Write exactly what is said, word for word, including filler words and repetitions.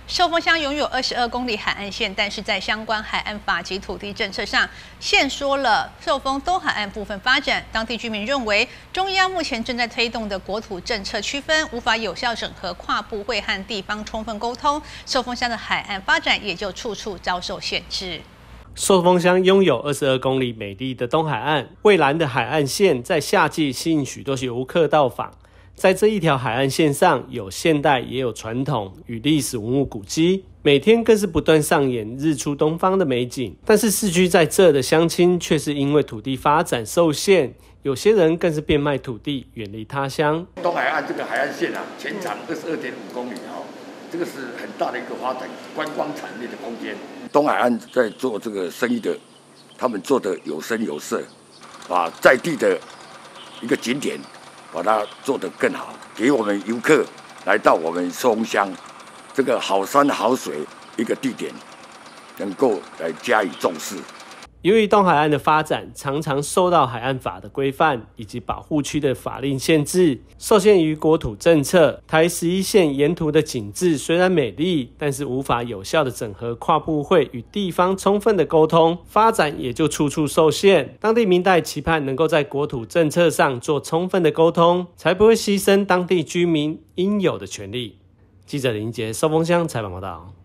寿丰乡拥有二十二公里海岸线，但是在相关海岸法及土地政策上，限缩了寿丰东海岸部分发展。当地居民认为，中央目前正在推动的国土政策区分无法有效整合跨部会和地方充分沟通，寿丰乡的海岸发展也就处处遭受限制。 寿丰乡拥有二十二公里美丽的东海岸，蔚蓝的海岸线在夏季吸引许多游客到访。在这一条海岸线上，有现代也有传统与历史文物古迹，每天更是不断上演日出东方的美景。但是市居在这的乡亲却是因为土地发展受限，有些人更是变卖土地远离他乡。 东海岸这个海岸线啊，全长二十二点五公里哦，这个是很大的一个发展观光产业的空间。东海岸在做这个生意的，他们做的有声有色，把在地的一个景点把它做得更好，给我们游客来到我们寿丰乡这个好山好水一个地点，能够来加以重视。 由于东海岸的发展常常受到海岸法的规范以及保护区的法令限制，受限于国土政策，台十一线沿途的景致虽然美丽，但是无法有效的整合跨部会与地方充分的沟通，发展也就处处受限。当地民代期盼能够在国土政策上做充分的沟通，才不会牺牲当地居民应有的权利。记者林杰寿丰乡采访报道。